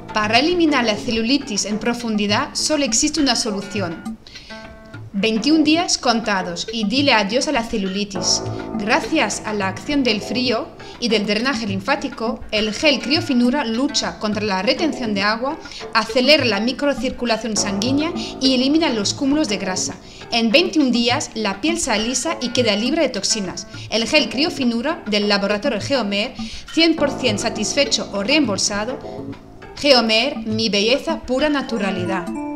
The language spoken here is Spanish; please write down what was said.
Para eliminar la celulitis en profundidad solo existe una solución. 21 días contados y dile adiós a la celulitis. Gracias a la acción del frío y del drenaje linfático, el gel Cryofinura lucha contra la retención de agua, acelera la microcirculación sanguínea y elimina los cúmulos de grasa. En 21 días la piel se alisa y queda libre de toxinas. El gel Cryofinura del laboratorio Geomer, 100% satisfecho o reembolsado. Geomer, mi belleza, pura naturalidad.